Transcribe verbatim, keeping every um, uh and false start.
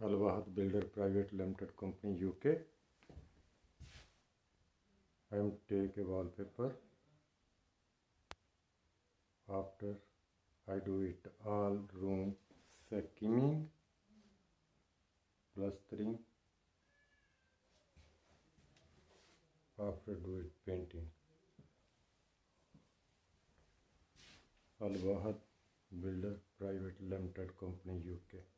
Wahid Builder Private Limited Company U K. I am take a wallpaper. After I do it all room skimming, plastering. After do it painting. Wahid Builder Private Limited Company U K.